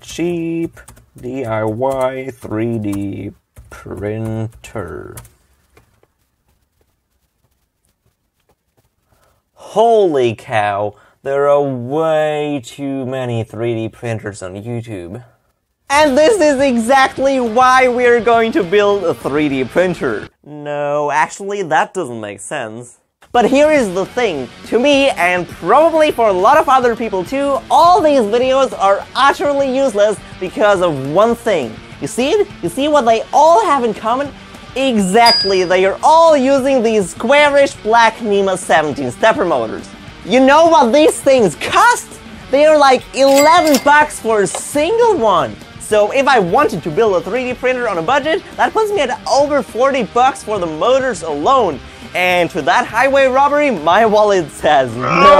cheap DIY 3D printer. Holy cow, there are way too many 3D printers on YouTube. And this is exactly why we're going to build a 3D printer. No, actually that doesn't make sense. But here is the thing, to me, and probably for a lot of other people too, all these videos are utterly useless because of one thing. You see it? You see what they all have in common? Exactly, they are all using these squarish black NEMA 17 stepper motors. You know what these things cost? They are like 11 bucks for a single one. So if I wanted to build a 3D printer on a budget, that puts me at over 40 bucks for the motors alone. And to that highway robbery, my wallet says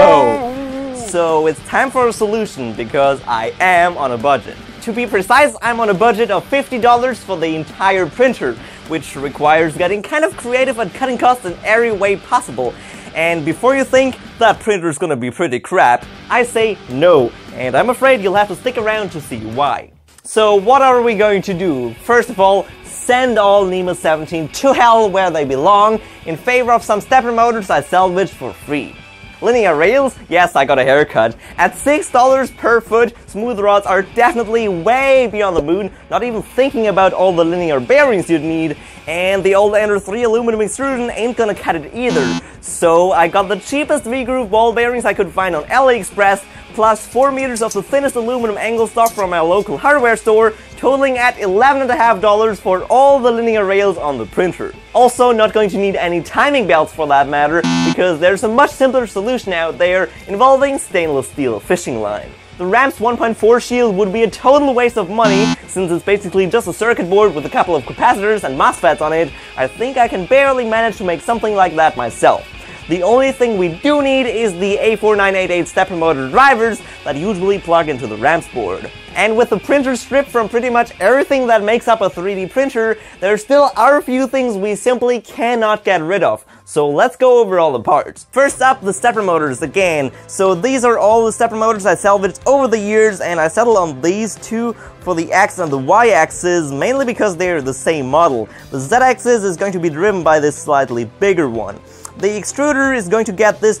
no. So it's time for a solution because I am on a budget. To be precise, I'm on a budget of $50 for the entire printer, which requires getting kind of creative and cutting costs in every way possible. And before you think that printer's gonna be pretty crap, I say no. And I'm afraid you'll have to stick around to see why. So what are we going to do? First of all, send all NEMA 17 to hell where they belong in favor of some stepper motors I salvaged for free. Linear rails? Yes, I got a haircut. At $6 per foot, smooth rods are definitely way beyond the moon, not even thinking about all the linear bearings you'd need, and the old Ender 3 aluminum extrusion ain't gonna cut it either. So I got the cheapest V-groove ball bearings I could find on AliExpress, plus 4 meters of the thinnest aluminum angle stock from my local hardware store, totaling at $11.50 for all the linear rails on the printer. Also, not going to need any timing belts for that matter, because there's a much simpler solution out there involving stainless steel fishing line. The Ram's 1.4 shield would be a total waste of money, since it's basically just a circuit board with a couple of capacitors and MOSFETs on it. I think I can barely manage to make something like that myself. The only thing we do need is the A4988 stepper motor drivers that usually plug into the Ram's board. And with the printer stripped from pretty much everything that makes up a 3D printer, there still are a few things we simply cannot get rid of. So let's go over all the parts. First up, the stepper motors again. So these are all the stepper motors I salvaged over the years, and I settled on these two for the X and the Y axis, mainly because they're the same model. The Z axis is going to be driven by this slightly bigger one. The extruder is going to get this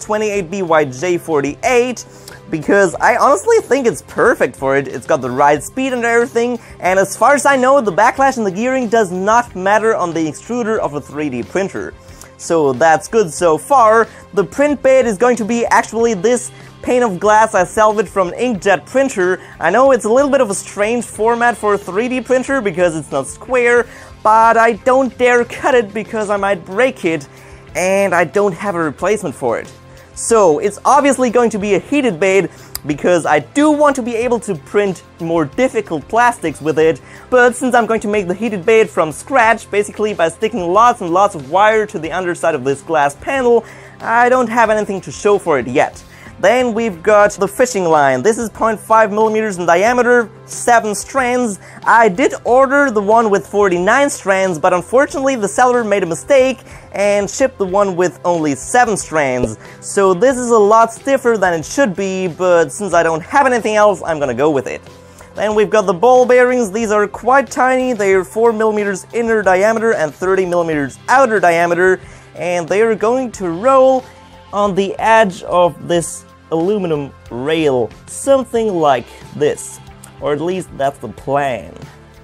28BYJ48 because I honestly think it's perfect for it. It's got the right speed and everything, and as far as I know, the backlash and the gearing does not matter on the extruder of a 3D printer. So that's good so far. The print bed is going to be actually this pane of glass I salvaged from an inkjet printer. I know it's a little bit of a strange format for a 3D printer because it's not square, but I don't dare cut it because I might break it, and I don't have a replacement for it. So it's obviously going to be a heated bed because I do want to be able to print more difficult plastics with it, but since I'm going to make the heated bed from scratch, basically by sticking lots and lots of wire to the underside of this glass panel, I don't have anything to show for it yet. Then we've got the fishing line. This is 0.5 millimeters in diameter, 7 strands. I did order the one with 49 strands, but unfortunately the seller made a mistake and shipped the one with only 7 strands. So this is a lot stiffer than it should be, but since I don't have anything else, I'm gonna go with it. Then we've got the ball bearings. These are quite tiny. They are 4 millimeters inner diameter and 30 millimeters outer diameter, and they are going to roll on the edge of this aluminum rail, something like this, or at least that's the plan.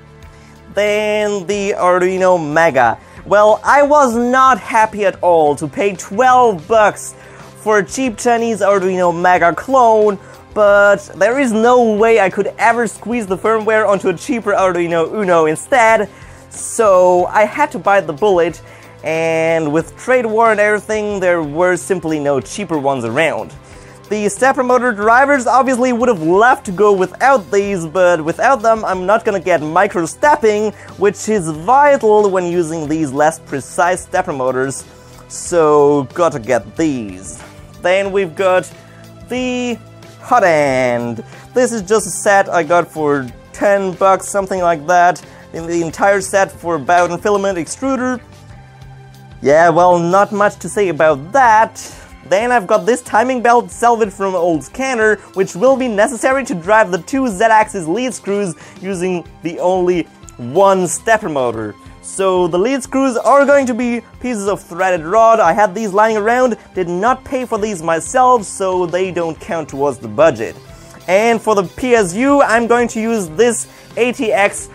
Then the Arduino Mega. Well, I was not happy at all to pay 12 bucks for a cheap Chinese Arduino Mega clone, but there is no way I could ever squeeze the firmware onto a cheaper Arduino Uno instead, so I had to bite the bullet, and with trade war and everything, there were simply no cheaper ones around. The stepper motor drivers obviously would have loved to go without these, but without them I'm not gonna get micro stepping, which is vital when using these less precise stepper motors, so gotta get these. Then we've got the hot end. This is just a set I got for 10 bucks, something like that, in the entire set for bowden filament extruder. Yeah, well, not much to say about that. Then I've got this timing belt salvaged from an old scanner, which will be necessary to drive the 2 Z-axis lead screws using the only one stepper motor. So the lead screws are going to be pieces of threaded rod. I had these lying around, did not pay for these myself, so they don't count towards the budget. And for the PSU, I'm going to use this ATX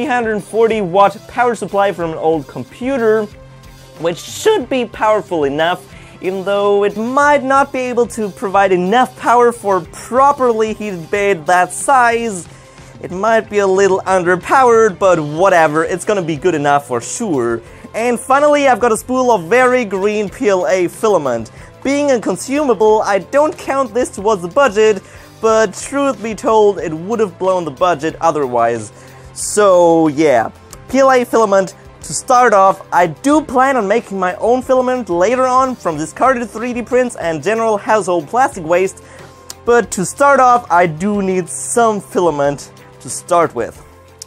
340 watt power supply from an old computer, which should be powerful enough, even though it might not be able to provide enough power for a properly heated bed that size. It might be a little underpowered, but whatever, it's gonna be good enough for sure. And finally, I've got a spool of very green PLA filament. Being a consumable, I don't count this towards the budget, but truth be told, it would have blown the budget otherwise. So yeah, PLA filament. To start off, I do plan on making my own filament later on from discarded 3D prints and general household plastic waste, but to start off, I do need some filament to start with.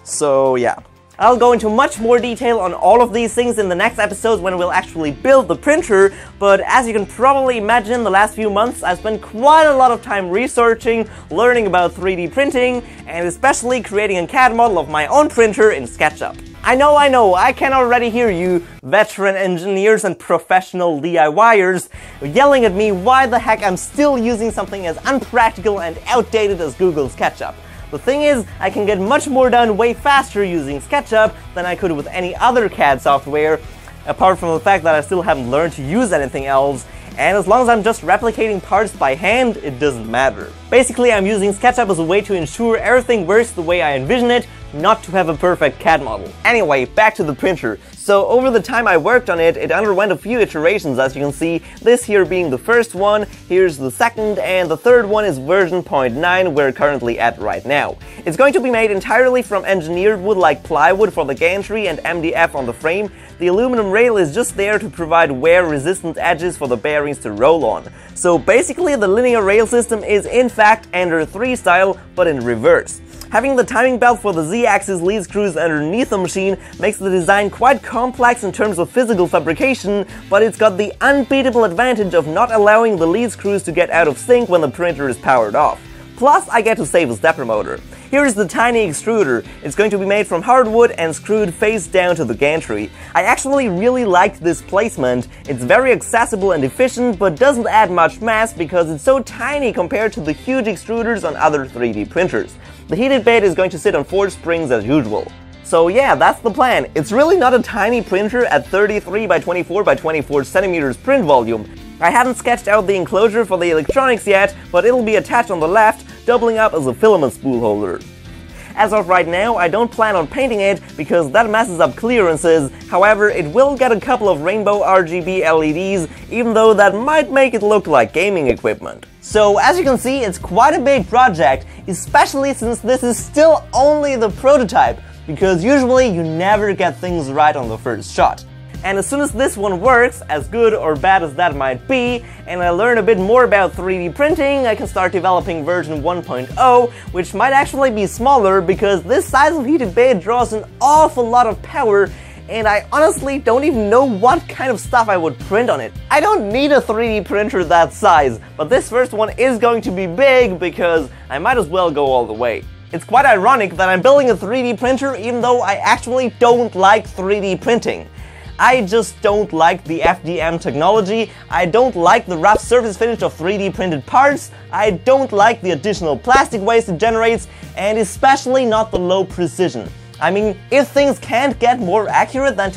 So yeah. I'll go into much more detail on all of these things in the next episodes when we'll actually build the printer, but as you can probably imagine, the last few months I've spent quite a lot of time researching, learning about 3D printing, and especially creating a CAD model of my own printer in SketchUp. I know, I can already hear you, veteran engineers and professional DIYers, yelling at me why the heck I'm still using something as unpractical and outdated as Google SketchUp. The thing is, I can get much more done way faster using SketchUp than I could with any other CAD software, apart from the fact that I still haven't learned to use anything else, and as long as I'm just replicating parts by hand, it doesn't matter. Basically, I'm using SketchUp as a way to ensure everything works the way I envision it, not to have a perfect CAD model. Anyway, back to the printer. So over the time I worked on it, it underwent a few iterations, as you can see, this here being the first one, here's the second, and the third one is version 0.9 we're currently at right now. It's going to be made entirely from engineered wood like plywood for the gantry and MDF on the frame. The aluminum rail is just there to provide wear-resistant edges for the bearings to roll on. So basically the linear rail system is in fact Ender 3 style, but in reverse. Having the timing belt for the Z-axis lead screws underneath the machine makes the design quite complex in terms of physical fabrication, but it's got the unbeatable advantage of not allowing the lead screws to get out of sync when the printer is powered off. Plus, I get to save a stepper motor. Here is the tiny extruder. It's going to be made from hardwood and screwed face down to the gantry. I actually really liked this placement. It's very accessible and efficient, but doesn't add much mass because it's so tiny compared to the huge extruders on other 3D printers. The heated bed is going to sit on 4 springs as usual. So yeah, that's the plan. It's really not a tiny printer at 33 by 24 by 24 centimeters print volume. I haven't sketched out the enclosure for the electronics yet, but it'll be attached on the left, doubling up as a filament spool holder. As of right now, I don't plan on painting it because that messes up clearances. However, it will get a couple of rainbow RGB LEDs, even though that might make it look like gaming equipment. So as you can see, it's quite a big project, especially since this is still only the prototype, because usually you never get things right on the first shot. And as soon as this one works, as good or bad as that might be, and I learn a bit more about 3D printing, I can start developing version 1.0, which might actually be smaller because this size of heated bed draws an awful lot of power, and I honestly don't even know what kind of stuff I would print on it. I don't need a 3D printer that size, but this first one is going to be big because I might as well go all the way. It's quite ironic that I'm building a 3D printer even though I actually don't like 3D printing. I just don't like the FDM technology, I don't like the rough surface finish of 3D printed parts, I don't like the additional plastic waste it generates, and especially not the low precision. I mean, if things can't get more accurate than to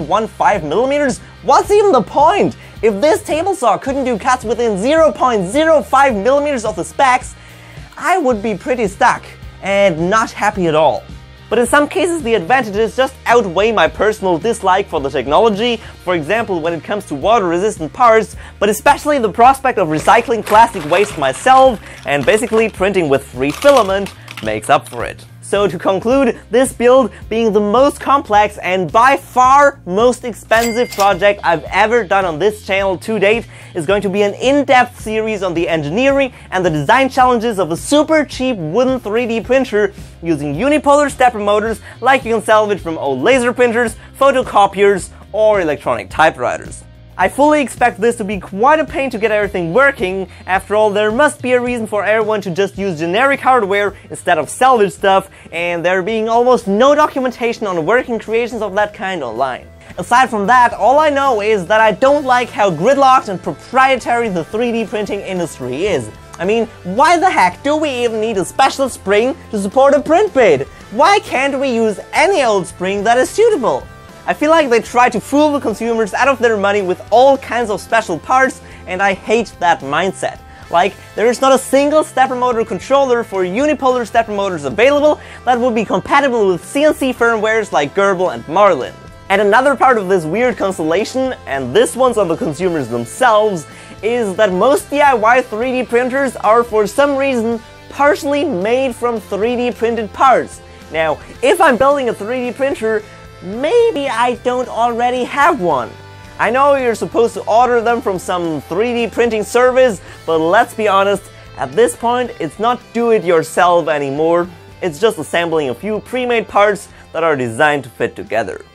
0.15mm, what's even the point? If this table saw couldn't do cuts within 0.05mm of the specs, I would be pretty stuck and not happy at all. But in some cases the advantages just outweigh my personal dislike for the technology, for example when it comes to water-resistant parts, but especially the prospect of recycling plastic waste myself and basically printing with free filament makes up for it. So to conclude, this build, being the most complex and by far most expensive project I've ever done on this channel to date, is going to be an in-depth series on the engineering and the design challenges of a super cheap wooden 3D printer using unipolar stepper motors like you can salvage from old laser printers, photocopiers, or electronic typewriters. I fully expect this to be quite a pain to get everything working. After all, there must be a reason for everyone to just use generic hardware instead of salvage stuff, and there being almost no documentation on working creations of that kind online. Aside from that, all I know is that I don't like how gridlocked and proprietary the 3D printing industry is. I mean, why the heck do we even need a special spring to support a print bed? Why can't we use any old spring that is suitable? I feel like they try to fool the consumers out of their money with all kinds of special parts, and I hate that mindset. Like, there is not a single stepper motor controller for unipolar stepper motors available that would be compatible with CNC firmwares like Gerbil and Marlin. And another part of this weird constellation, and this one's on the consumers themselves, is that most DIY 3D printers are for some reason partially made from 3D printed parts. Now, if I'm building a 3D printer, maybe I don't already have one. I know you're supposed to order them from some 3D printing service, but let's be honest, at this point it's not do-it-yourself anymore. It's just assembling a few pre-made parts that are designed to fit together.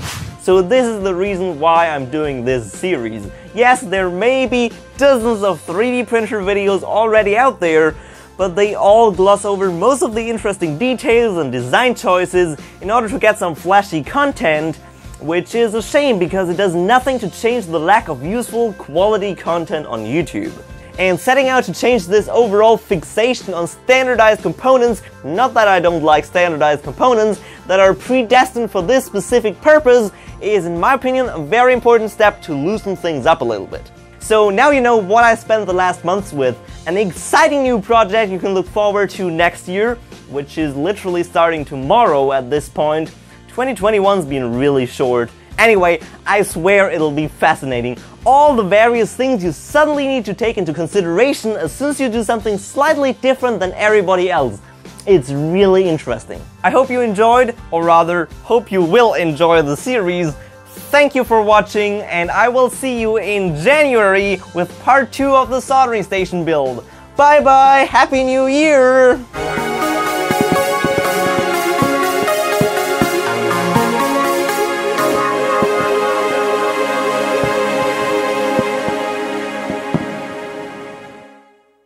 So this is the reason why I'm doing this series. Yes, there may be dozens of 3D printer videos already out there, but they all gloss over most of the interesting details and design choices in order to get some flashy content, which is a shame because it does nothing to change the lack of useful quality content on YouTube. And setting out to change this overall fixation on standardized components, not that I don't like standardized components, that are predestined for this specific purpose, is in my opinion a very important step to loosen things up a little bit. So now you know what I spent the last months with, an exciting new project you can look forward to next year, which is literally starting tomorrow at this point. 2021's been really short. Anyway, I swear it'll be fascinating. All the various things you suddenly need to take into consideration as soon as you do something slightly different than everybody else. It's really interesting. I hope you enjoyed, or rather, hope you will enjoy the series. Thank you for watching, and I will see you in January with part 2 of the soldering station build. Bye bye, Happy New Year!